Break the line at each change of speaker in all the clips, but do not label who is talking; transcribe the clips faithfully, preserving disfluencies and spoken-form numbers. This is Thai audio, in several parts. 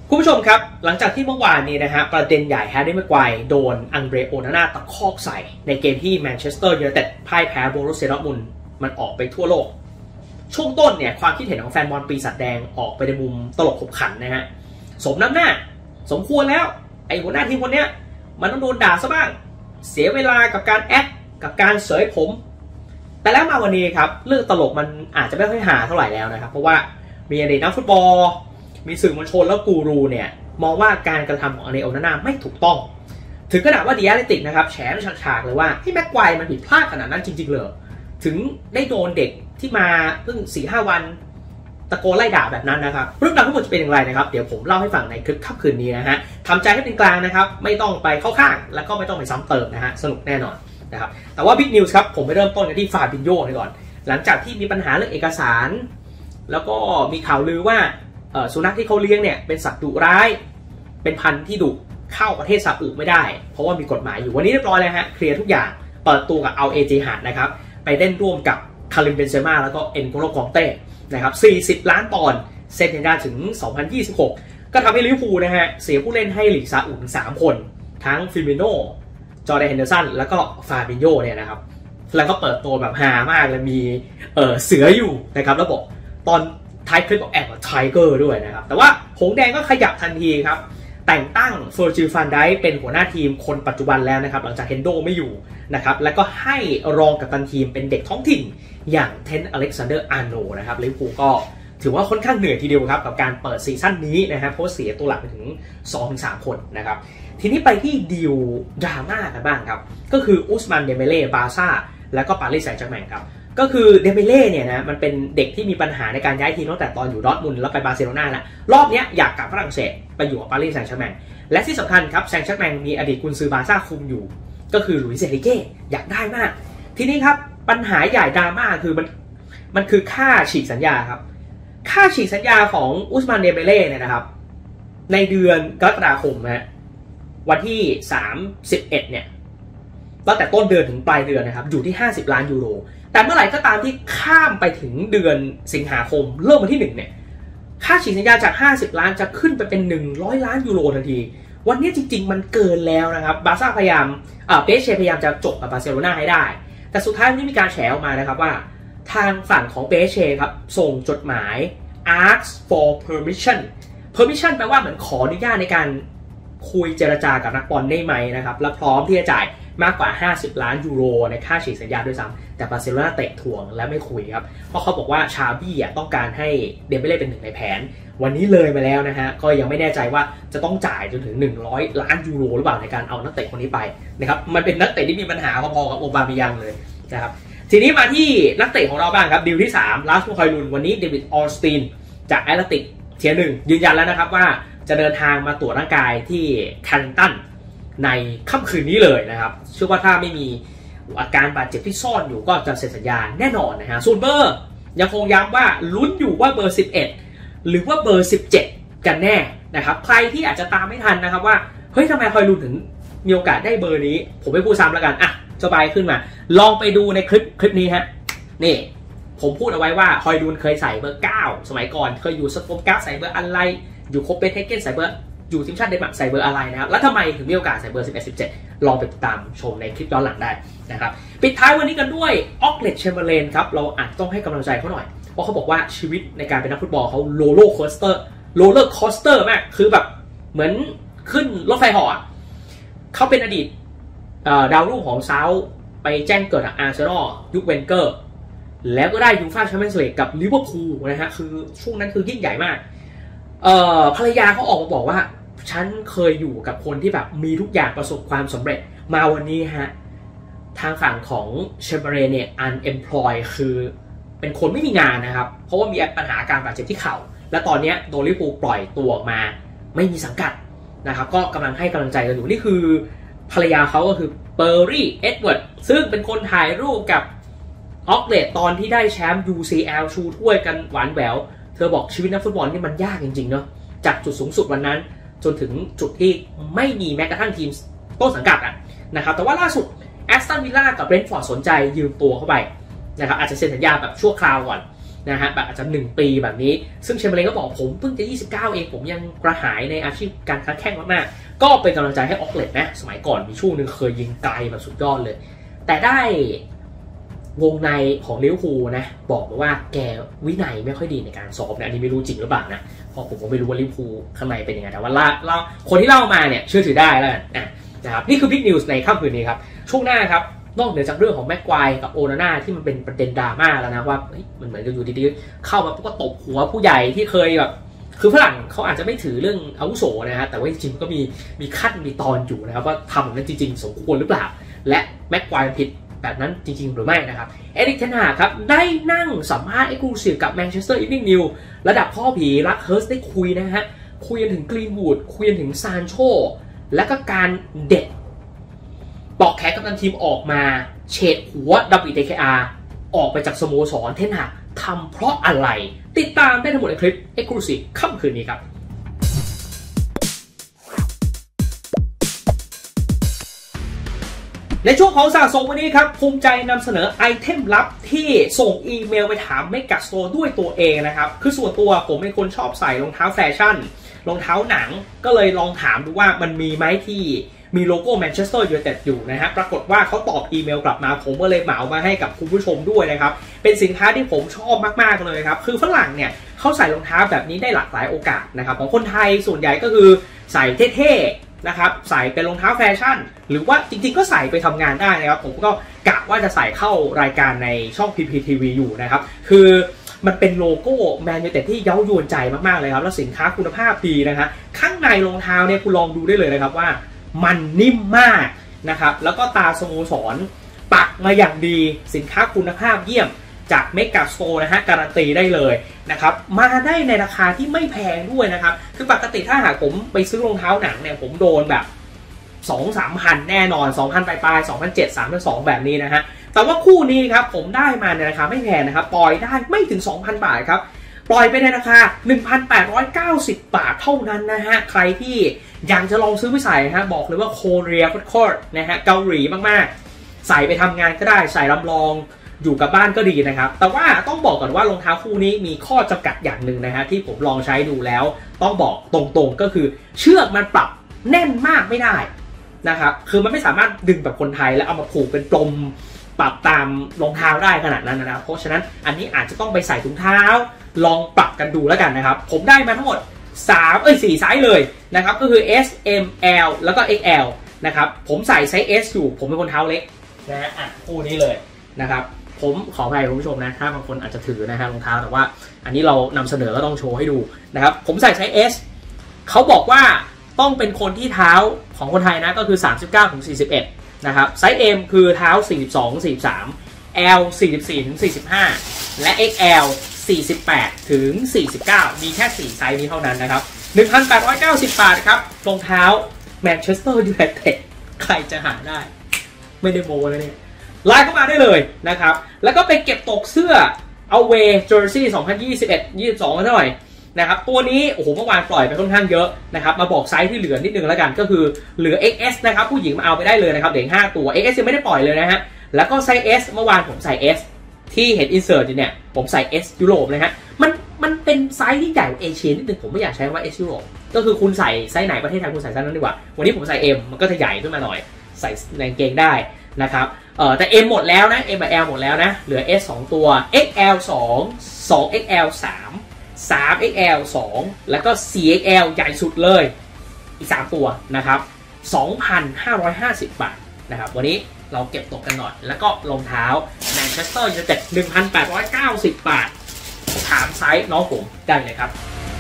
คุณผู้ชมครับหลังจากที่เมื่อวานนี้นะฮะประเด็นใหญ่แฮร์รี่แม็กไกวร์โดนอังเดรโอนาน่าตะคอกใส่ในเกมที่แมนเชสเตอร์ยูไนเต็ดพ่ายแพ้โบรุสเซียดอร์ทมุนด์มันออกไปทั่วโลกช่วงต้นเนี่ยความคิดเห็นของแฟนบอลปีศาจแดงออกไปในมุมตลกขบขันนะฮะสมน้ำหน้าสมควรแล้วไอ้หัวหน้าทีมคนเนี้ยมันต้องโดนด่าซะบ้างเสียเวลากับการแอคกับการเสยผมแต่แล้วมาวันนี้ครับเรื่องตลกมันอาจจะไม่ค่อยหาเท่าไหร่แล้วนะครับเพราะว่ามีอดีตนักฟุตบอลมีสื่อมวลชนและกูรูเนี่ยมองว่าการกระทำของอังเดรโอนาน่าไม่ถูกต้องถึงขนาดว่าดิแอตเลติกนะครับแฉฉากๆเลยว่าให้แม็กไกวร์มันผิดพลาดขนาดนั้นจริงๆเลยถึงได้โดนเด็กที่มาเพิ่ง สี่ห้า วันตะโกนไล่ด่าแบบนั้นนะครับเรื่องราวทั้งหมดจะเป็นอย่างไรนะครับเดี๋ยวผมเล่าให้ฟังในคลิปค่ำคืนนี้นะฮะทำใจให้เป็นกลางนะครับไม่ต้องไปเข้าข้างแล้วก็ไม่ต้องไปซ้ำเติมนะฮะสนุกแน่นอนนะครับแต่ว่าบิ๊กนิวส์ครับผมไปเริ่มต้นกันที่ฟาบินโญ่ก่อนหลังจากที่มีปัญหาเรื่องเอกสารแล้วก็มีข่าวลือว่าสุนัขที่เขาเลี้ยงเนี่ยเป็นสัตว์ดุร้ายเป็นพันธุ์ที่ดุเข้าประเทศซาอุไม่ได้เพราะว่ามีกฎหมายอยู่วันนี้เรียบร้อยแล้วฮะเคลียร์ทุกอย่างเปิดตัวกับเอาเอเจฮัดนะครับไปเล่นร่วมกับคาริมเบนเซม่าแล้วก็เอ็นโกโลกองเต้นะครับสี่สิบล้านปอนด์เซ็นสัญญาถึงสองพันยี่สิบหกก็ทำให้ลิเวอร์พูลนะฮะเสียผู้เล่นให้ลีกซาอุถึงสามคนทั้งฟิมิโน่จอร์แดน เฮนเดอร์สันแล้วก็ฟาบินโญ่เนี่ยนะครับแล้วก็เปิดตัวแบบฮามากเลยมีเออเสืออยู่นะครับแล้วบอกตอนท้ายคลิปบอกแอบกับไทเกอร์ด้วยนะครับแต่ว่าหงแดงก็ขยับทันทีครับแต่งตั้งเฟอร์จิลฟันไดเป็นหัวหน้าทีมคนปัจจุบันแล้วนะครับหลังจากเฮนโดไม่อยู่นะครับแล้วก็ให้รองกัปตันทีมเป็นเด็กท้องถิ่นอย่างเทนอเล็กซานเดอร์อาร์โนนะครับลิเวอร์พูลก็ถือว่าค่อนข้างเหนื่อยทีเดียวครับกับการเปิดซีซั่นนี้นะครับเพราะเสียตัวหลักไปถึง สองถึงสาม คนนะครับทีนี้ไปที่ดีลดราม่ากันบ้างครับก็คืออุสมานเดเมเล่บาร์ซ่าแล้วก็ปารีสแซงต์แชร์แมงครับก็คือเดเมเล่เนี่ยนะมันเป็นเด็กที่มีปัญหาในการย้ายทีมตั้งแต่ตอนอยู่ดอร์ทมุนด์แล้วไปบาร์เซโลนาแหละรอบนี้อยากกลับฝรั่งเศสไปอยู่กับปารีสแซงต์แชร์แมงและที่สำคัญครับแซงต์แชร์แมงมีอดีตกุนซือบาร์ซ่าคุมอยู่ก็คือหลุยส์ เอริเก้อยากได้มากทีนี้ครับปัญหาใหญ่ดราม่าคือมันมันคือค่าฉีกสัญญาครับค่าฉีกสัญญาของอุสมานเดเมเล่เนี่ยนะครับในเดือนกรกฎาคมนะวันที่สามสิบเอ็ดเนี่ยตั้งแต่ต้นเดือนถึงปลายเดือนนะครับอยู่ที่ห้าสิบล้านยูโรแต่เมื่อไหร่ก็ตามที่ข้ามไปถึงเดือนสิงหาคมเริ่มวันที่หนึ่งเนี่ยค่าฉีกสัญญาจากห้าสิบล้านจะขึ้นไปเป็นหนึ่งร้อยล้านยูโรทันทีวันนี้จริงๆมันเกินแล้วนะครับบาร์ซ่าพยายามเอ่อเปเช่พยายามจะจบกับบาร์เซโลนาให้ได้แต่สุดท้ายวันนี้มีการแฉออกมานะครับว่าทางฝั่งของเปเช่ครับส่งจดหมาย ask for permission permission แปลว่าเหมือนขออนุญาตในการคุยเจรจากับนักบอลได้ไหมนะครับและพร้อมที่จะจ่ายมากกว่าห้าสิบล้านยูโรในค่าฉีกสัญญาด้วยซ้ำแต่บาร์เซโลนาเตะถ่วงและไม่คุยครับเพราะเขาบอกว่าชาบี้ต้องการให้เดเมเล่เป็นหนึ่งในแผนวันนี้เลยมาแล้วนะฮะก็ยังไม่แน่ใจว่าจะต้องจ่ายจนถึงหนึ่งร้อยล้านยูโรหรือเปล่าในการเอานักเตะคนนี้ไปนะครับมันเป็นนักเตะที่มีปัญหาพอๆกับโอบามิยังเลยนะครับทีนี้มาที่นักเตะของเราบ้างครับดีลที่สามลาสมูคอยลุนวันนี้เดวิดออลสตีนจากแอตเลติกเทียร์หนึ่งยืนยันแล้วนะครับว่าจะเดินทางมาตรวจร่างกายที่แคริงตันในค่ำคืนนี้เลยนะครับเชื่อว่าถ้าไม่มีอาการบาดเจ็บที่ซ่อนอยู่ก็จะเซ็นสัญญาแน่นอนนะฮะส่วนเบอร์ยังคงย้ำว่าลุ้นอยู่ว่าเบอร์สิบเอ็ดหรือว่าเบอร์สิบเจ็ดกันแน่นะครับใครที่อาจจะตามไม่ทันนะครับว่าเฮ้ยทำไมคอยลุ้นถึงมีโอกาสได้เบอร์นี้ผมไม่พูดซ้ำแล้วกันอ่ะสบายขึ้นมาลองไปดูในคลิปคลิปนี้ฮะนี่ผมพูดเอาไว้ว่าคอยลุ้นเคยใส่เบอร์เก้าสมัยก่อนเคยอยู่สโตมการ์ดใส่เบอร์อะไรอยู่โคเปนเฮเกนใส่เบอร์อยู่ทีมชาติเดนมาร์กใส่เบอร์อะไรนะครับแล้วทำไมถึงมีโอกาสใส่เบอร์สิบเอ็ด สิบเจ็ดลองไปติดตามชมในคลิปย้อนหลังได้นะครับปิดท้ายวันนี้กันด้วยออกเลต แชมเบอร์เลนครับเราอาจต้องให้กำลังใจเขาหน่อยเพราะเขาบอกว่าชีวิตในการเป็นนักฟุตบอลเขาโรลเลอร์โคสเตอร์โรลเลอร์โคสเตอร์มากคือแบบเหมือนขึ้นรถไฟเหาะเขาเป็นอดีตดาวรุ่งของเซาท์ไปแจ้งเกิดกับอาร์เซนอลยุคเวนเกอร์แล้วก็ได้ยูฟ่าแชมเปี้ยนส์ลีกกับลิเวอร์พูลนะฮะคือช่วงนั้นคือยิ่งใหญ่มากภรรยาเขาออกมาบอกว่าฉันเคยอยู่กับคนที่แบบมีทุกอย่างประสบความสำเร็จมาวันนี้ฮะทางฝั่งของเชมเบอร์เลนเนี่ย unemployed คือเป็นคนไม่มีงานนะครับเพราะว่ามีปัญหาการบาดเจ็บที่เข่าและตอนนี้โดนลิเวอร์พูลปล่อยตัวออกมาไม่มีสังกัดนะครับก็กำลังให้กำลังใจกันอยู่นี่คือภรรยาเขาก็คือเปอร์รี่เอ็ดเวิร์ดซึ่งเป็นคนถ่ายรูปกับออกเลตตอนที่ได้แชมป์ ยู ซี แอล ชูถ้วยกันหวานแหววเธอบอกชีวิตนักฟุตบอลนี่มันยากจริงๆเนาะจากจุดสูงสุดวันนั้นจนถึงจุดที่ไม่มีแม้กระทั่งทีมต้นสังกัดอ่ะนะครับแต่ว่าล่าสุดแอสตันวิลล่ากับเบรนท์ฟอร์ดสนใจยืมตัวเข้าไปนะครับอาจจะเซ็นสัญญาแบบชั่วคราวก่อนนะฮะแบบอาจจะหนึ่งปีแบบนี้ซึ่งเชมเบอร์เลนก็บอกผมเพิ่งจะยี่สิบเก้าเองผมยังกระหายในอาชีพการค้าแข่งมากๆก็เป็นกำลังใจให้ออกเลตนะสมัยก่อนมีช่วงหนึ่งเคยยิงไกลแบบสุดยอดเลยแต่ได้วงในของลิเวอร์พูลนะบอกว่าแกวินัยไม่ค่อยดีในการซ้อมนะอันนี้ไม่รู้จริงหรือเปล่านะเพราะผมก็ไม่รู้ว่าลิเวอร์พูลข้างในเป็นยังไงแต่ว่าเล่าคนที่เล่ามาเนี่ยเชื่อถือได้แล้วนะนะครับนี่คือบิ๊กนิวส์ในค่ำคืนนี้ครับช่วงหน้าครับนอกเหนือจากเรื่องของแม็กควายกับโอนาน่าที่มันเป็นประเด็นดราม่าแล้วนะว่ามันเหมือนกับอยู่ดีๆเข้ามาปุ๊บก็ตบหัวผู้ใหญ่ที่เคยแบบคือฝรั่งเขาอาจจะไม่ถือเรื่องอาวุโสนะฮะแต่ว่าจริงๆก็มีมีขั้นมีตอนอยู่นะครับว่าทำแบบนั้นจริงๆสมควรหรือเปล่าและแม็กควายผิดแบบนั้นจริงๆหรือไม่นะครับเอริก เทน ฮากครับได้นั่งสัมภาษณ์เอ็กซ์คลูซีฟกับแมนเชสเตอร์อีฟนิ่งนิวระดับพ่อผีรักเฮิร์สได้คุยนะฮะคุยกันถึงกรีนวูดคุยกันถึงซานโชและก็การเด็ดปอกแขนกัปตันทีมออกมาเฉดหัว ดับเบิลยู ที เค อาร์ ออกไปจากสโมสรเทนฮากทำเพราะอะไรติดตามได้ทั้งหมดในคลิป Exclusive ค่ำคืนนี้ครับในช่วงของสะสมวันนี้ครับภูมิใจนำเสนอไอเทมลับที่ส่งอีเมลไปถามเมกะสโตร์ด้วยตัวเองนะครับคือส่วนตัวผมเป็นคนชอบใส่รองเท้าแฟชั่นรองเท้าหนังก็เลยลองถามดูว่ามันมีไหมที่มีโลโก้แมนเชสเตอร์ยูไนเต็ดอยู่นะฮะปรากฏว่าเขาตอบอีเมลกลับมาผมก็เลยเหมามาให้กับคุณผู้ชมด้วยนะครับเป็นสินค้าที่ผมชอบมากๆเลยครับคือฝรั่งเนี่ยเขาใส่รองเท้าแบบนี้ได้หลากหลายโอกาสนะครับของคนไทยส่วนใหญ่ก็คือใส่เท่ๆนะครับใส่เป็นรองเท้าแฟชั่นหรือว่าจริงๆก็ใส่ไปทำงานได้นะครับผมก็กะว่าจะใส่เข้ารายการในช่อง พี พี ที วี อยู่นะครับคือมันเป็นโลโก้แมนยูไนเต็ดที่เย้ายวนใจมากๆเลยครับแล้วสินค้าคุณภาพดีนะครับข้างในรองเท้าเนี่ยคุณลองดูได้เลยนะครับว่ามันนิ่มมากนะครับแล้วก็ตาสโมสรปักมาอย่างดีสินค้าคุณภาพเยี่ยมจากเมกะสโตร์นะฮะการันตีได้เลยนะครับมาได้ในราคาที่ไม่แพงด้วยนะครับคือปกติถ้าหากผมไปซื้อรองเท้าหนังเนี่ยผมโดนแบบ สองถึงสามพัน แน่นอน สองพัน ปลายๆ สองพันเจ็ดร้อย สามพันสองร้อย แบบนี้นะฮะแต่ว่าคู่นี้ครับผมได้มาในราคาไม่แพงนะครับปล่อยได้ไม่ถึง สองพัน บาทครับปล่อยไปในราคา หนึ่งพันแปดร้อยเก้าสิบ บาทเท่านั้นนะฮะใครที่อยากจะลองซื้อไปใส่ฮะบอกเลยว่าโคเรียโคตรนะฮะเกาหลีมากๆใส่ไปทำงานก็ได้ใส่ลำลองอยู่กับบ้านก็ดีนะครับแต่ว่าต้องบอกก่อนว่ารองเท้าคู่นี้มีข้อจำกัดอย่างหนึ่งนะฮะที่ผมลองใช้ดูแล้วต้องบอกตรงๆก็คือเชือกมันปรับแน่นมากไม่ได้นะครับคือมันไม่สามารถดึงแบบคนไทยแล้วเอามาผูกเป็นปลมปรับตามรองเท้าได้ขนาดนั้นนะครับเพราะฉะนั้นอันนี้อาจจะต้องไปใส่ถุงเท้าลองปรับกันดูแล้วกันนะครับผมได้มาทั้งหมดสามเอ้ยสี่ไซส์เลยนะครับก็คือ S M L แล้วก็ เอ็กซ์ แอล นะครับผมใส่ไซส์ S อยู่ผมเป็นคนเท้าเล็กนะฮะอ่ะคู่นี้เลยนะครับผมขออภัยคุณผู้ชมนะถ้าบางคนอาจจะถือนะฮะรองเท้าแต่ว่าอันนี้เรานำเสนอก็ต้องโชว์ให้ดูนะครับผมใส่ไซส์ S เขาบอกว่าต้องเป็นคนที่เท้าของคนไทยนะก็คือ สามสิบเก้าถึงสี่สิบเอ็ด นะครับไซส์ M คือเท้า สี่สิบสองถึงสี่สิบสาม L สี่สิบสี่ถึงสี่สิบห้า และ เอ็กซ์ แอล สี่สิบแปดถึงสี่สิบเก้า มีแค่สี่ไซส์นี้เท่านั้นนะครับ หนึ่งพันแปดร้อยเก้าสิบ บาทครับรองเท้าแมนเชสเตอร์ยูไนเต็ดใครจะหาได้ไม่ได้โม้เลยเนี่ยไลน์เข้ามาได้เลยนะครับแล้วก็ไปเก็บตกเสื้อ Away Jersey สองพันยี่สิบเอ็ด ยี่สิบสองกันหน่อยนะครับตัวนี้โอ้โหเมื่อวานปล่อยไปค่อนข้างเยอะนะครับมาบอกไซส์ที่เหลือนิดนึงแล้วกันก็คือเหลือ เอ็กซ์ เอส นะครับผู้หญิงมาเอาไปได้เลยนะครับเด็กห้าตัว เอ็กซ์ เอส ยังไม่ได้ปล่อยเลยนะฮะแล้วก็ไซส์ S เมื่อวานผมใส่ S ที่เห็นอินเสิร์ตอยู่เนี่ยผมใส่ S ยุโรปนะฮะมันมันเป็นไซส์ที่ใหญ่กว่าเอเชียนิดนึงผมไม่อยากใช้ว่า S ยุโรปก็คือคุณใส่ไซส์ไหนประเทศไทยคุณใส่ไซส์นั้นดีกว่าวันนี้ผมใส่ M มันก็จะใหญ่ขึ้นมาหน่อยใส่ในกางเกงได้นะครับเออแต่ M หมดแล้วนะ M กับ L หมดแล้วนะเหลือ S สองตัว เอ็กซ์ แอล สอง สอง เอ็กซ์ แอล สาม สาม เอ็กซ์ แอล สอง แล้วก็ สี่ เอ็กซ์ แอล ใหญ่สุดเลยอีกสามตัวนะครับ สองพันห้าร้อยห้าสิบ บาทนะครับวันนี้เราเก็บตกกันหน่อยแล้วก็รองเท้าแมนเชสเตอร์ยูไนเต็ด หนึ่งพันแปดร้อยเก้าสิบ บาทถามไซส์น้องผมได้เลยครับ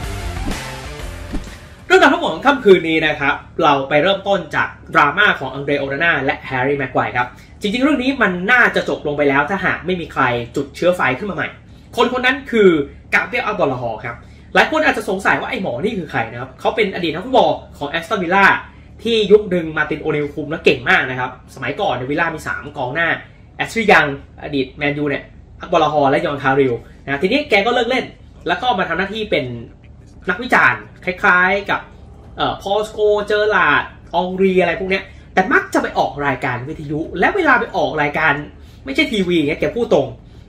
เรื่องราวทั้งหมดของค่ำคืนนี้นะครับเราไปเริ่มต้นจากดราม่าของอังเดรโอนาน่าและแฮร์รี่แม็กไกวร์ครับจริงๆเรื่องนี้มันน่าจะจบลงไปแล้วถ้าหากไม่มีใครจุดเชื้อไฟขึ้นมาใหม่คนคนนั้นคือกาเบรียล อัลบอลาฮอร์ครับหลายคนอาจจะสงสัยว่าไอ้หมอนี่คือใครนะครับเขาเป็นอดีตนักฟุตบอลของแอสตันวิลล่าที่ยุคหนึ่งมาตินโอนิลคุมแล้วเก่งมากนะครับสมัยก่อนในวิลล่ามีสามกองหน้าแอชลีย์ยังอดีตแมนยูเนี่ยอัลบอลาฮอร์และยอนคาริลนะทีนี้แกก็เลิกเล่นแล้วก็มาทำหน้าที่เป็นนักวิจารณ์คล้ายๆกับเอ่อพอลสโกเจอร์ลาดองรีอะไรพวกเนี้ยแต่มักจะไปออกรายการวิทยุและเวลาไปออกรายการไม่ใช่ทีวีอย่างเงี้ยแกพูดตรง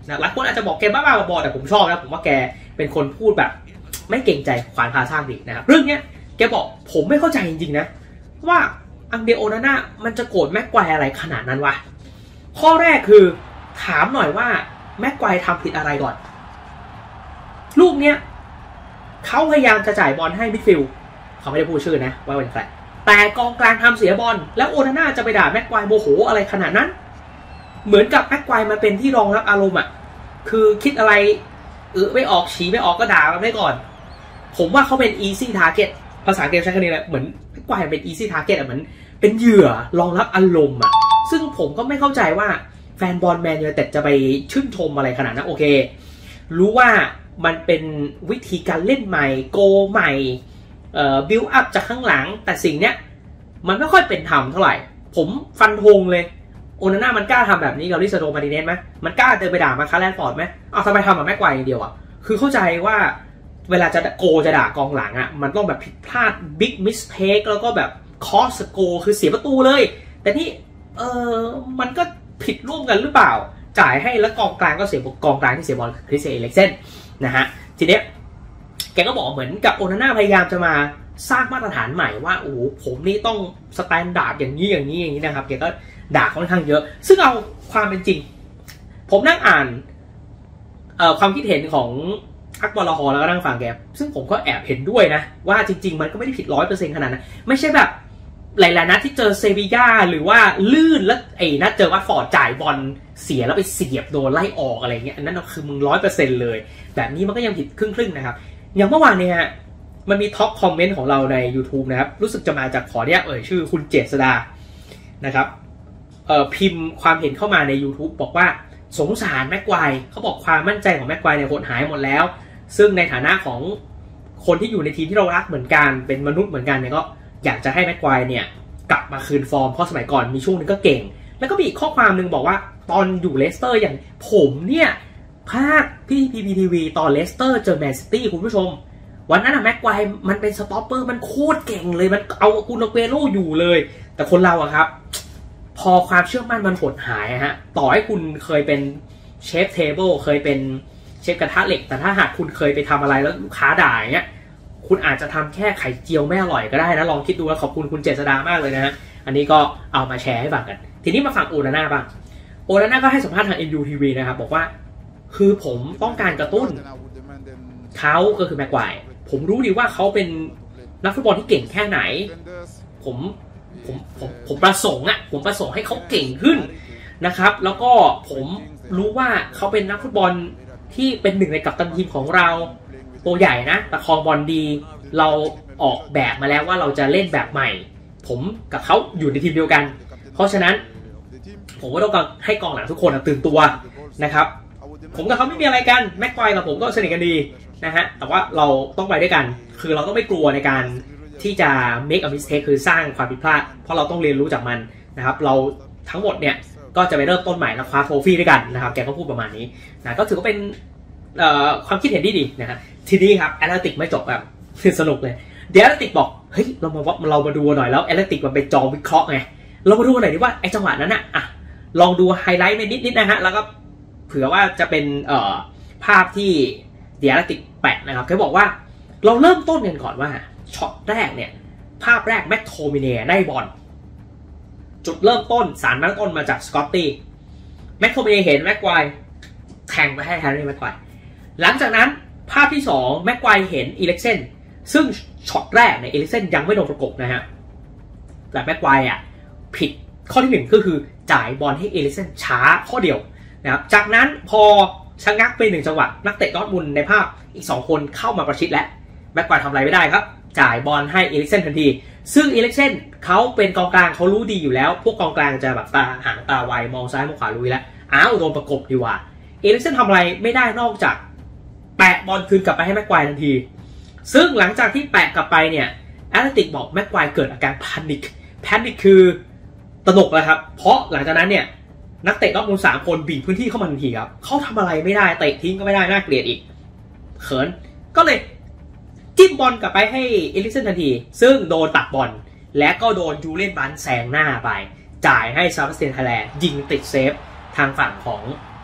นะหลายคนอาจจะบอกแกบ้าๆบอๆแต่ผมชอบนะผมว่าแกเป็นคนพูดแบบไม่เกรงใจขวานพาสร้างดีนะครับเรื่องนี้แกบอกผมไม่เข้าใจจริงๆนะว่าอังเดโอนาน่ามันจะโกรธแม็กไกวร์อะไรขนาดนั้นวะข้อแรกคือถามหน่อยว่าแม็กไกวร์ทำผิดอะไรก่อนลูกเนี้ยเขาพยายามจะจ่ายบอลให้มิดฟิลด์เขาไม่ได้พูดชื่อนะว่าเป็นใครแต่กองกลางทำเสียบอลแล้วโอนาน่าจะไปด่าแม็กไกวร์โมโหอะไรขนาดนั้นเหมือนกับแม็กไกวร์มันเป็นที่รองรับอารมณ์อ่ะคือคิดอะไรเออไม่ออกฉี่ไม่ออกก็ด่ามันได้ก่อนผมว่าเขาเป็น easy target ภาษาเกมใช้คำนี้แหละเหมือนแม็กไกวร์เป็น easy target อ่ะเหมือนเป็นเหยื่อรองรับอารมณ์อ่ะซึ่งผมก็ไม่เข้าใจว่าแฟนบอลแมนยูไนเต็ดจะไปชื่นชมอะไรขนาดนั้นโอเครู้ว่ามันเป็นวิธีการเล่นใหม่โกใหม่เอ่อบิลด์อัพจากข้างหลังแต่สิ่งเนี้ยมันไม่ค่อยเป็นธรรมเท่าไหร่ผมฟันธงเลยโอนาน่ามันกล้าทำแบบนี้กับลิซาโดมาร์ติเนสไหมมันกล้าเดินไปด่ามาคาร์แลนฟอร์ดไหมอ้าวทำไมทำกับแม็กไกวร์อย่างเดียวอ่ะคือเข้าใจว่าเวลาจะโกจะด่ากองหลังอ่ะมันต้องแบบผิดพลาดบิ๊กมิสเทคแล้วก็แบบคอสโกคือเสียประตูเลยแต่นี่เออมันก็ผิดร่วมกันหรือเปล่าจ่ายให้แล้วกองกลางก็เสียกองกลางที่เสียบอลคริสเตียน เอริกเซนนะฮะทีเนี้ยแกก็บอกเหมือนกับโอนาน่าพยายามจะมาสร้างมาตรฐานใหม่ว่าโอ้ผมนี่ต้องสแตนดาร์ดอย่างนี้อย่างนี้อย่างนี้นะครับแกก็ด่าค่อนข้างเยอะซึ่งเอาความเป็นจริงผมนั่งอ่านเอ่อความคิดเห็นของอักบอลฮอแล้วก็นั่งฟังแกซึ่งผมก็แอบเห็นด้วยนะว่าจริงๆมันก็ไม่ได้ผิดร้อยเปอร์เซ็นต์ขนาดนั้นไม่ใช่แบบหลายๆนัดที่เจอเซบีย่าหรือว่าลื่นแล้วไอ้นัดเจอวัตฟอร์ดจ่ายบอลเสียแล้วไปเสียบโดนไล่ออกอะไรเงี้ยอันนั้นคือมึงร้อยเปอร์เซ็นต์เลยแบบนี้มันก็ยังผิดครึ่งๆนะครับอย่างเมื่อวานเนี่ยมันมีท็อปคอมเมนต์ของเราใน YouTube นะครับรู้สึกจะมาจากขอเนี้ยเอ่ยชื่อคุณเจษดานะครับเอ่อพิมพ์ความเห็นเข้ามาใน YouTube บอกว่าสงสารแม็กไกวร์เขาบอกความมั่นใจของแม็กไกวร์เนี่ยหดหายหมดแล้วซึ่งในฐานะของคนที่อยู่ในทีมที่เรารักเหมือนกันเป็นมนุษย์เหมือนกันเนี่ยก็อยากจะให้แม็กไกวร์เนี่ยกลับมาคืนฟอร์มเพราะสมัยก่อนมีช่วงนึงก็เก่งแล้วก็มีอีกข้อความหนึ่งบอกว่าตอนอยู่เลสเตอร์อย่างผมเนี่ยภาคพี่พีพีทีวีตอนเลสเตอร์เจอแมนซิตี้คุณผู้ชมวันนั้นอะแม็กไกวร์มันเป็นสต็อปเปอร์มันโคตรเก่งเลยมันเอากุนเกโรอยู่เลยแต่คนเราอะครับพอความเชื่อมั่นมันหดหายฮะต่อให้คุณเคยเป็นเชฟเทเบิลเคยเป็นเชฟกระทะเหล็กแต่ถ้าหากคุณเคยไปทำอะไรแล้วลูกค้าด่าอย่างเงี้ยคุณอาจจะทำแค่ไข่เจียวไม่อร่อยก็ได้นะลองคิดดูแล้วขอบคุณคุณเจษดามากเลยนะฮะอันนี้ก็เอามาแชร์ให้ฟังกันทีนี้มาฟังโอนาน่าบ้างโอนาน่าก็ให้สัมภาษณ์ทาง เอ็น ยู ที วี นะครับบอกว่าคือผมต้องการกระตุ้นเขาก็คือแม็กไกวร์ผมรู้ดีว่าเขาเป็นนักฟุตบอลที่เก่งแค่ไหนผมผมผมผมประสงค์อ่ะผมประสงค์ให้เขาเก่งขึ้นนะครับแล้วก็ผมรู้ว่าเขาเป็นนักฟุตบอลที่เป็นหนึ่งในกัปตันทีมของเราตัวใหญ่นะประคองบอลดีเราออกแบบมาแล้วว่าเราจะเล่นแบบใหม่ผมกับเขาอยู่ในทีมเดียวกันเพราะฉะนั้นผมก็ต้องการให้กองหลังทุกคนตื่นตัวนะครับผมกับเขาไม่มีอะไรกันแม็กไกวร์กับผมก็สนิทกันดีนะฮะแต่ว่าเราต้องไปด้วยกันคือเราต้องไม่กลัวในการที่จะ make a mistake คือสร้างความผิดพลาดเพราะเราต้องเรียนรู้จากมันนะครับเราทั้งหมดเนี่ยก็จะไปเริ่มต้นใหม่และคว้าโทฟี่ด้วยกันนะครับแกก็พูดประมาณนี้นะก็ถือว่าเป็นความคิดเห็นที่ดีนะฮะทีนี้ครับแอตเลติกไม่จบแบบสนุกเลยเดี๋ยวแอตเลติกบอกเฮ้ยเรามาว่าเรามาดูหน่อยแล้วแอตเลติกมันเป็นจอวิเคราะห์ไงเรามาดูหน่อยดิว่าไอ้จังหวะนั้นนะอ่ะลองดูไฮไลท์ไปนิดๆนะฮะแล้วก็เผื่อว่าจะเป็นเอ่อภาพที่เดี๋ยวแอตเลติกแปะนะครับเขาบอกว่าเราเริ่มต้นกันก่อนว่าช็อตแรกเนี่ยภาพแรกแมคโทมิเนียได้บอลจุดเริ่มต้นสารตั้งต้นมาจากสกอตตี้แมคโทมิเนียเห็นแม็กไกวร์แทงไปให้แฮร์รี่แม็กไกวร์หลังจากนั้นภาพที่สองแม็กไกวร์เห็นอีเล็กเซนซึ่งช็อตแรกเนี่ยอีเล็กเซนยังไม่โดนประกบนะฮะแต่แม็กไกวร์อ่ะผิดข้อที่หนึ่งก็คือจ่ายบอลให้อีเล็กเซนช้าข้อเดียวนะครับจากนั้นพอชะงักไปหนึ่งจังหวะนักเตะดอร์ทมุนด์ในภาพอีกสองคนเข้ามาประชิดและแม็กไกวร์ทำอะไรไม่ได้ครับจ่ายบอลให้อีเล็กเซนทันทีซึ่งอีเล็กเซนเขาเป็นกองกลางเขารู้ดีอยู่แล้วพวกกองกลางจะแบบตาหางตาไวมองซ้ายมองขวาลุยแล้วอ้าวโดนประกบดีว่าอีเล็กเซนทำอะไรไม่ได้นอกจากแปะบอลคืนกลับไปให้แม็กไกวร์ทันทีซึ่งหลังจากที่แปะกลับไปเนี่ยแอตเลติกบอกแม็กไกวร์เกิดอาการแพนิคแพนิคคือตระหนกแล้วครับเพราะหลังจากนั้นเนี่ยนักเตะดอร์ทมุนด์สามคนบีบพื้นที่เข้ามาทันทีครับเขาทำอะไรไม่ได้เตะทิ้งก็ไม่ได้น่าเกลียดอีกเขินก็เลยจิ้มบอลกลับไปให้เอลิกเซนทันทีซึ่งโดนตัดบอลและก็โดนยูเลียนบันแซงหน้าไปจ่ายให้ซาบาสเตียน ไทแลนด์ยิงติดเซฟทางฝั่งของ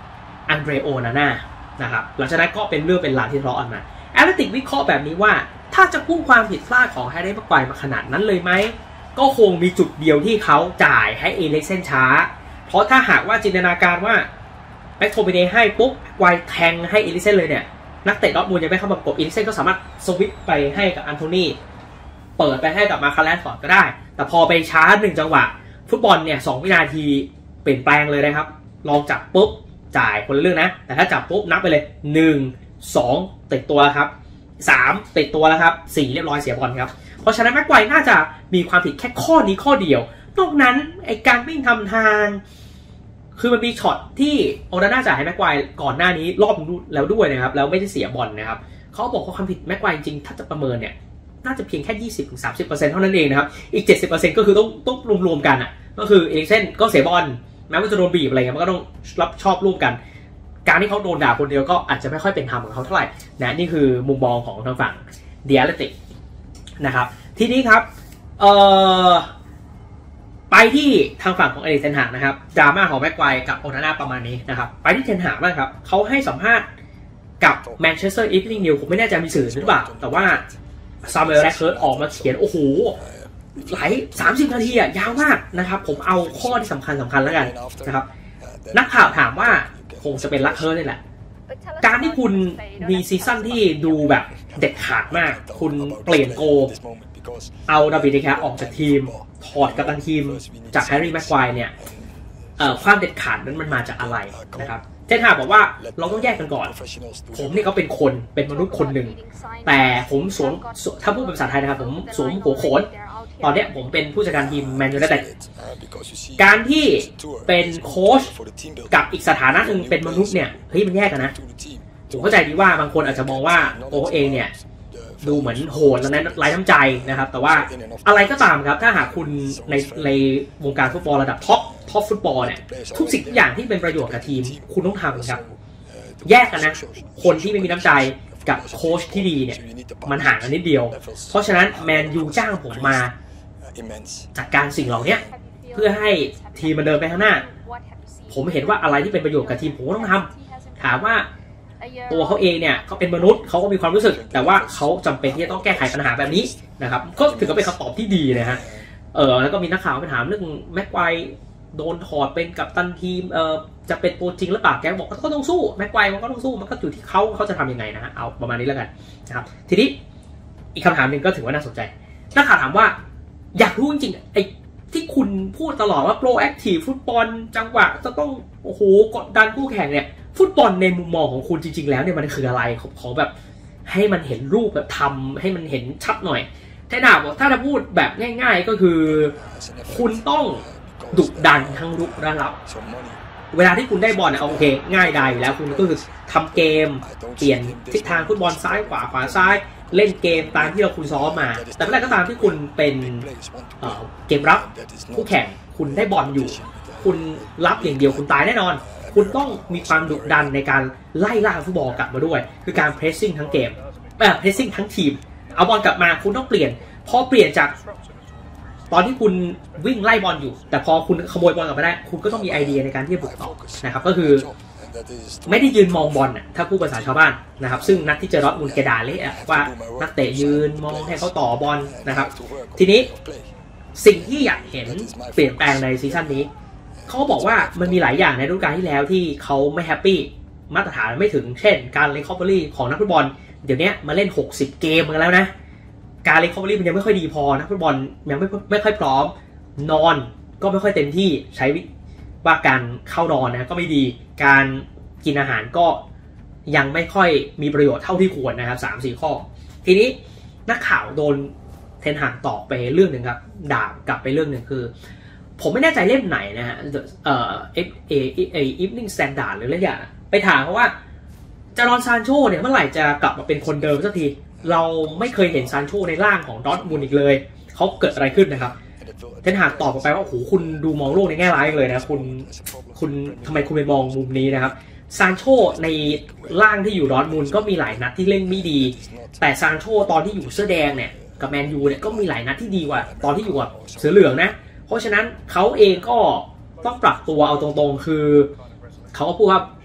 อันเดรโอนาน่านะครับหลังจากนั้นก็เป็นเรื่องเป็นราวที่ทะเลาะกันมาแอตเลติกวิเคราะห์แบบนี้ว่าถ้าจะพุ่งความผิดพลาดของแฮร์รี่แม็กไกวร์มาขนาดนั้นเลยไหมก็คงมีจุดเดียวที่เขาจ่ายให้เอลิกเซนช้าเพราะถ้าหากว่าจินตนาการว่าแม็กโทมิเนให้ปุ๊บไวแทงให้เอลิกเซนเลยเนี่ยนักเตะดอร์ทมุนด์ยังไม่เข้ามาประกบเอลิกเซนก็สามารถสวิปไปให้กับอันโทนีเปิดไปให้กับมาคาแลนฟอร์ดก็ได้แต่พอไปช้าหนึ่งจังหวะฟุตบอลเนี่ยสองวินาทีเปลี่ยนแปลงเลยนะครับลองจับปุ๊บจ่ายคนละเรื่องนะแต่ถ้าจับปุ๊บนับไปเลยหนึ่ง สองติดตัวแล้วครับสามติดตัวแล้วครับสี่เรียบร้อยเสียบอลครับเพราะฉะนั้นแม็กไกวร์น่าจะมีความผิดแค่ข้อนี้ข้อเดียวนอกนั้นไอการวิ่งทำทางคือมันมีช็อตที่โอนาน่าจ่ายให้แม็กไกวร์ก่อนหน้านี้รอบแล้วด้วยนะครับแล้วไม่ได้เสียบอลนะครับเขาบอกว่าความผิดแม็กไกวร์จริงๆถ้าจะประเมินเนี่ยน่าจะเพียงแค่ ยี่สิบถึงสามสิบเปอร์เซ็นต์ เท่านั้นเองนะครับอีก เจ็ดสิบเปอร์เซ็นต์ ก็คือต้องต้องรวมๆกันอ่ะก็คือเอลิกเซนก็เสียบอลแม้ว่าจะโดนบีบอะไรเงี้ยมันก็ต้องรับชอบร่วมกันการที่เขาโดนด่าคนเดียวก็อาจจะไม่ค่อยเป็นธรรมกับเขาเท่าไหร่นะนี่คือมุมมองของทางฝั่งเดียร์เลติกนะครับทีนี้ครับเอ่อไปที่ทางฝั่งของเอริกเทนฮากนะครับดราม่าของแม็กไกวร์กับโอนาน่าประมาณนี้นะครับไปที่เทนฮากบ้างครับเขาให้สัมภาษณ์กับแมนเชสเตอร์อีฟนิ่งนิวผมไม่แน่ใจมีสื่อหรือเปล่าแต่ว่าซามูเอล แร็ดเคิร์ดออกมาเขียนโอ้โหหลายสามสิบนาทีอะยาวมากนะครับผมเอาข้อที่สำคัญสำคัญแล้วกันนะครับนักข่าวถามว่าคงจะเป็นลักเคิร์ดนี่แหละการที่คุณมีซีซั่นที่ดูแบบเด็ดขาดมากคุณเปลี่ยนโกเอาดาวิด เดคาออกจากทีมถอดกัปตันทีมจากแฮร์รี่แม็กไกวร์เนี่ยความเด็ดขาดนั้นมันมาจากอะไรนะครับเทนฮากบอกว่าเราต้องแยกกันก่อนผมนี่เขาเป็นคนเป็นมนุษย์คนหนึ่งแต่ผมสวมถ้าพูดเป็นภาษาไทยนะครับผมสวมหัวโขนตอนนี้ผมเป็นผู้จัดการทีมแมนยูไนเต็ดการที่เป็นโค้ชกับอีกสถานะหนึ่งเป็นมนุษย์เนี่ยเฮ้ยมันแยกกันนะผมเข้าใจดีว่าบางคนอาจจะมองว่าโอ้เองเนี่ยดูเหมือนโหดและนั้นไร้น้ำใจนะครับแต่ว่าอะไรก็ตามครับถ้าหากคุณในในวงการฟุตบอลระดับท็อปท็อปฟุตบอลเนี่ยทุกสิ่งทุกอย่างที่เป็นประโยชน์กับทีมคุณต้องทำครับแยกกันนะคนที่ไม่มีน้ำใจกับโค้ชที่ดีเนี่ยมันห่างกันนิดเดียวเพราะฉะนั้นแมนยูจ้างผมมาจัดการสิ่งเหล่านี้เพื่อให้ทีมมันเดินไปข้างหน้าผมเห็นว่าอะไรที่เป็นประโยชน์กับทีมผมก็ต้องทำถามว่าตัวเขาเองเนี่ยเขาเป็นมนุษย์เขาก็มีความรู้สึกแต่ว่าเขาจำเป็นที่จะต้องแก้ไขปัญหาแบบนี้นะครับก็ถือว่าเป็นคำตอบที่ดีนะฮะเออแล้วก็มีนักข่าวไปถามเรื่องแม็กไกวร์โดนถอดเป็นกัปตันทีมเออจะเป็นตัวจริงหรือเปล่าแกบอกก็ต้องสู้แม็กไกวร์มันก็ต้องสู้มันก็อยู่ที่เขาเขาจะทำยังไงนะฮะเอาประมาณนี้แล้วกันนะครับทีนี้อีกคำถามหนึ่งก็ถือว่าน่าสนใจนักข่าวถามว่าอยากรู้จริงๆไอ้ที่คุณพูดตลอดว่าโปรแอคทีฟฟุตบอลจังหวะจะต้องโอ้โหกดดันคู่แข่งเนี่ยฟุตบอลในมุมมองของคุณจริงๆแล้วเนี่ยมันคืออะไรขอแบบให้มันเห็นรูปแบบทำให้มันเห็นชัดหน่อยแท่หนาบอกถ้าจะพูดแบบง่ายๆก็คือคุณต้องดุดันทั้งรุกและรับเวลาที่คุณได้บอลเนี่ยโอเคง่ายได้อยู่แล้วคุณก็คือทำเกมเปลี่ยนทิศทางฟุตบอลซ้ายขวาขวาซ้ายเล่นเกมตามที่เราคุณซ้อมมาแต่เมื่อไหร่ก็ตามที่คุณเป็นเอ่อเกมรับคู่แข่งคุณได้บอลอยู่คุณรับอย่างเดียวคุณตายแน่นอนคุณต้องมีความดุดันในการไล่ล่าฟุตบอลกลับมาด้วยคือการเพรสซิ่งทั้งเกมเอ่อเพรสซิ่งทั้งทีมเอาบอลกลับมาคุณต้องเปลี่ยนพอเปลี่ยนจากตอนที่คุณวิ่งไล่บอลอยู่แต่พอคุณขโมยบอลกลับมาได้คุณก็ต้องมีไอเดียในการที่จะบุกต่อนะครับก็คือไม่ได้ยืนมองบอลน่ะถ้าพูดภาษาชาวบ้านนะครับซึ่งนักที่เจอดอร์ทมุนด์แกด่าเละว่านักเตะยืนมองให้เขาต่อบอลนะครับทีนี้สิ่งที่อยากเห็นเปลี่ยนแปลงในซีซั่นนี้เขาบอกว่ามันมีหลายอย่างในฤดูกาลที่แล้วที่เขาไม่แฮปปี้มาตรฐานไม่ถึงเช่นการรีคัฟเวอรี่ของนักฟุตบอลเดี๋ยวนี้มาเล่นหกสิบเกมกันแล้วนะการรีคัฟเวอรี่มันยังไม่ค่อยดีพอนักฟุตบอลยังไม่ไม่ค่อยพร้อมนอนก็ไม่ค่อยเต็มที่ใช้ว่าการเข้านอนนะก็ไม่ดีการกินอาหารก็ยังไม่ค่อยมีประโยชน์เท่าที่ควรนะครับสามสี่ข้อทีนี้นักข่าวโดนเทนฮากตอบไปเรื่องหนึ่งครับด่ากลับไปเรื่องหนึ่งคือผมไม่แน่ใจเล่มไหนนะฮะเอ่อเอฟเอเออีฟนิ่งสแตนดาร์ดหรืออะไรอย่างไปถามเขาว่าจารอนซานโชเนี่ยเมื่อไหร่จะกลับมาเป็นคนเดิมสักทีเราไม่เคยเห็นซานโชในร่างของดอร์ทมุนด์อีกเลยเขาเกิดอะไรขึ้นนะครับเทนฮากตอบไปว่าโอ้โหคุณดูมองโลกในแง่ร้ายเลยนะคุณคุณทำไมคุณไปมองมุมนี้นะครับซานโชในร่างที่อยู่ดอร์ทมุนด์ก็มีหลายนัดที่เล่นไม่ดีแต่ซานโชตอนที่อยู่เสื้อแดงเนี่ยกับแมนยูเนี่ยก็มีหลายนัดที่ดีกว่าตอนที่อยู่กับเสือเหลืองนะเพราะฉะนั้นเขาเองก็ต้องปรับตัวเอาตรงๆคือเขาก็พูดว่า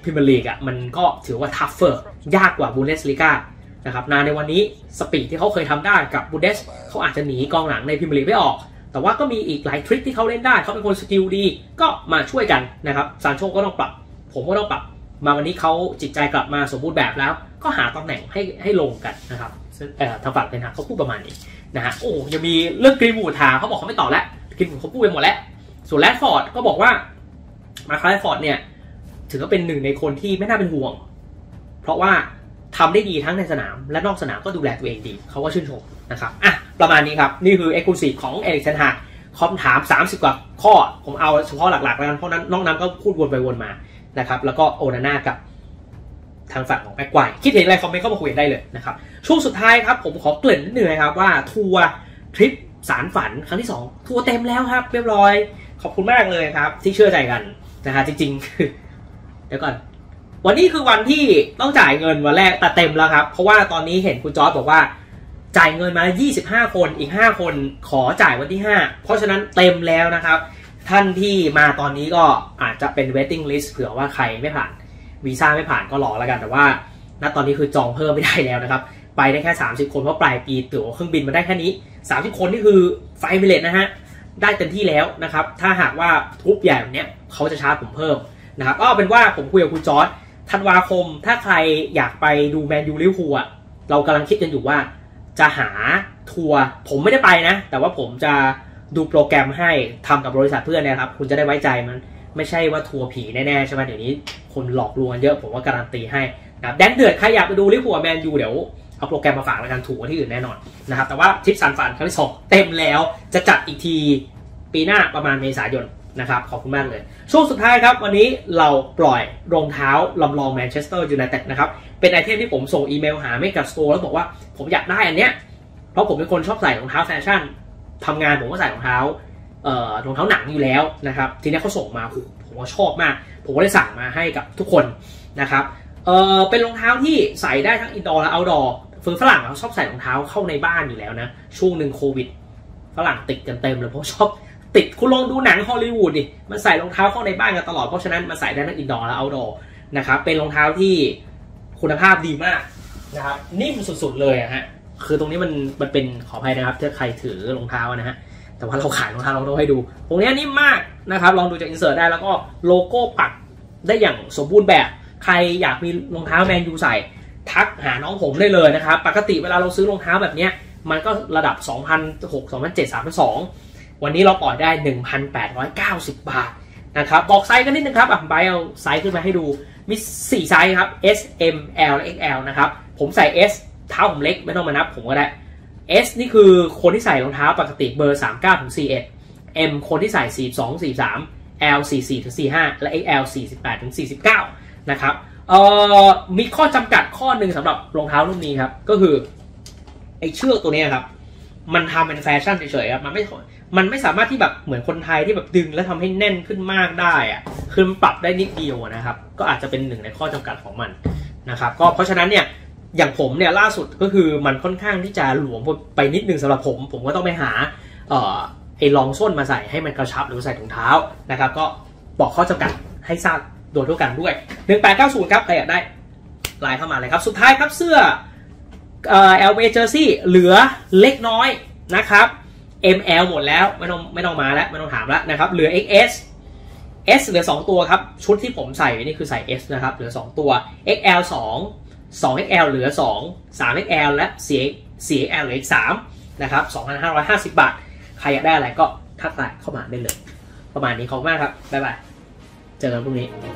พรีเมียร์ลีกอ่ะมันก็ถือว่าทัฟเฟอร์ยากกว่าบูนเดสลีกานะครับนาในวันนี้สปีดที่เขาเคยทำได้กับบูนเดสเขาอาจจะหนีกองหลังในพรีเมียร์ลีกไม่ออกแต่ว่าก็มีอีกหลายทริคที่เขาเล่นได้เขาเป็นคนสกิลดีก็มาช่วยกันนะครับซานโชก็ต้องปรับผมก็ต้องปรับมาวันนี้เขาจิตใจกลับมาสมบูรณ์แบบแล้วก็หาตำแหน่งให้ให้ลงกันนะครับทางฝั่งเทนฮากเขาพูดประมาณนี้นะฮะโอ้ยังมีเรื่องกรีนวูดถามเขาบอกเขาไม่ตอบแล้วกรีนวูดเขาพูดไปหมดแล้วส่วนแรดฟอร์ดก็บอกว่ามาคาร์แรดฟอร์ดเนี่ยถือว่าเป็นหนึ่งในคนที่ไม่น่าเป็นห่วงเพราะว่าทำได้ดีทั้งในสนามและนอกสนามก็ดูแลตัวเองดีเขาก็ชื่นชมนะครับอ่ะประมาณนี้ครับนี่คือ Exclusive ของเอริกเทนฮากคำถามสามสิบกว่าข้อผมเอาเฉพาะหลักๆแล้วกันเพราะนั้นนอกนั้นก็พูดวนไปวนมานะครับแล้วก็โอนาน่ากับทางฝั่งของแม็กไกวร์คิดเห็นอะไรคอมเมนต์เข้ามาคุยกันได้เลยนะครับช่วงสุดท้ายครับผมขอเกริ่นนิดนึงนะครับว่าทัวร์ทริปสารฝันครั้งที่สองทัวร์เต็มแล้วครับเรียบร้อยขอบคุณมากเลยครับที่เชื่อใจกันนะฮะจริงๆคือเดี๋ยวก่อนวันนี้คือวันที่ต้องจ่ายเงินวันแรกแต่เต็มแล้วครับเพราะว่าตอนนี้เห็นคุณจอร์จบอกว่าจ่ายเงินมายี่สิบห้าคนอีกห้าคนขอจ่ายวันที่ห้าเพราะฉะนั้นเต็มแล้วนะครับท่านที่มาตอนนี้ก็อาจจะเป็น waiting list เผื่อว่าใครไม่ผ่านวีซ่าไม่ผ่านก็รอแล้วกันแต่ว่าณตอนนี้คือจองเพิ่มไม่ได้แล้วนะครับไปได้แค่สามสิบคนเพราะปลายปีตั๋วเครื่องบินมันได้แค่นี้สามสิบคนนี่คือไฟมิเลตนะฮะได้เต็มที่แล้วนะครับถ้าหากว่าทุบใหญ่แบบนี้เขาจะชาร์จผมเพิ่มนะครับก็เป็นว่าผมคุยกับคุณจอร์จธันวาคมถ้าใครอยากไปดูแมนยูลิเวอร์พูลอ่ะเรากำลังคิดกันอยู่ว่าจะหาทัวร์ผมไม่ได้ไปนะแต่ว่าผมจะดูโปรแกรมให้ทำกับบริษัทเพื่อนนะครับคุณจะได้ไว้ใจมันไม่ใช่ว่าทัวร์ผีแน่ๆใช่ไหมเดี๋ยวนี้คนหลอกลวงเยอะผมว่าการันตีให้นะครับแดนเดือดใครอยากไปดูลิเวอร์พูลแมนยูเดี๋ยวเอาโปรแกรมมาฝากแล้วกันถูกกว่าที่อื่นแน่นอนนะครับแต่ว่าทริปซันฟันครั้งที่สองเต็มแล้วจะจัดอีกทีปีหน้าประมาณเมษายนนะครับขอบคุณมากเลยช่วงสุดท้ายครับวันนี้เราปล่อยรองเท้าลำลองแมนเชสเตอร์ยูไนเต็ดนะครับเป็นไอเทมที่ผมส่งอีเมลหาเมกะสโตร์แล้วบอกว่าผมอยากได้อันเนี้ยเพราะผมเป็นคนชอบใส่รองเท้าแฟชั่นทำงานผมก็ใส่รองเท้าเอ่อรองเท้าหนังอยู่แล้วนะครับทีนี้เขาส่งมาผมก็ชอบมากผมก็เลยสั่งมาให้กับทุกคนนะครับเอ่อเป็นรองเท้าที่ใส่ได้ทั้งอินดอร์และเอาท์ดอร์คือฝรั่งเขาชอบใส่รองเท้าเข้าในบ้านอยู่แล้วนะช่วงหนึ่งโควิดฝรั่งติดกันเต็มเลยเพราะชอบติดคุณลองดูหนังฮอลลีวูดดิมันใส่รองเท้าเข้าในบ้านกันตลอดเพราะฉะนั้นมันใส่ได้ทั้งอินดอร์และเอาท์ดอร์นะครับเป็นรองเท้าที่คุณภาพดีมากนะครับนิ่มสุดๆเลยอะฮะคือตรงนี้มันมันเป็นขออภัยนะครับถ้าใครถือรองเท้านะฮะแต่ว่าเราขายรองเท้าเราต้องให้ดูตรงนี้นิ่มมากนะครับลองดูจากอินเสิร์ตได้แล้วก็โลโก้ปักได้อย่างสมบูรณ์แบบใครอยากมีรองเท้าแมนยูใส่ทักหาน้องผมได้เลยนะครับปกติเวลาเราซื้อรองเท้าแบบนี้มันก็ระดับ สองพันหกร้อย สองพันเจ็ดร้อย สามพันสองร้อย วันนี้เราปล่อยได้ หนึ่งพันแปดร้อยเก้าสิบ บาทนะครับบอกไซส์กันนิดนึงครับอ่ะใบเอาไซส์ขึ้นมาให้ดูมีสี่ไซส์ครับ S M L และ เอ็กซ์ แอล นะครับผมใส่ S เท้าผมเล็กไม่ต้องมานับผมก็ได้ S นี่คือคนที่ใส่รองเท้าปกติเบอร์สามสิบเก้าถึงสี่สิบเอ็ด M คนที่ใส่สี่สิบสอง สี่สิบสาม L สี่สิบสี่ถึงสี่สิบห้าและ เอ็กซ์ แอล สี่สิบแปดถึงสี่สิบเก้านะครับเอ่อมีข้อจำกัดข้อหนึ่งสำหรับรองเท้ารุ่นนี้ครับก็คือไอ้เชือกตัวนี้ครับมันทำเป็นแฟชั่นเฉยๆครับมันไม่มันไม่สามารถที่แบบเหมือนคนไทยที่แบบดึงแล้วทำให้แน่นขึ้นมากได้อะคือมันปรับได้นิดเดียวนะครับก็อาจจะเป็นหนึ่งในข้อจำกัดของมันนะครับก็เพราะฉะนั้นเนี่ยอย่างผมเนี่ยล่าสุดก็คือมันค่อนข้างที่จะหลวมไปนิดนึงสำหรับผมผมก็ต้องไปหาเอ่อไอ้รองส้นมาใส่ให้มันกระชับหรือใส่ถุงเท้านะครับก็บอกข้อจำกัดให้ทราบโดยทั่วกันด้วยหนึ่งแปดเก้าศูนย์ครับใครอยากได้ไลน์เข้ามาเลยครับสุดท้ายครับเสื้อเอ่อ แอล เอ Jersey เหลือเล็กน้อยนะครับ เอ็ม แอล หมดแล้วไม่ต้องไม่ต้องมาแล้วไม่ต้องถามแล้วนะครับเหลือ เอ็กซ์ เอส S เหลือสองตัวครับชุดที่ผมใส่นี่คือใส่ S นะครับเหลือสองตัว เอ็กซ์ แอล สอง สอง เอ็กซ์ แอล เหลือสอง สาม เอ็กซ์ แอล และ สี่ สี่ เอ็กซ์ แอล เหลืออีกสามนะครับ สองพันห้าร้อยห้าสิบ บาทใครอยากได้อะไรก็ทักไลน์เข้ามาได้เลยประมาณนี้ขอบคุณมากครับบ๊ายบายเจอกันพรุ่งนี้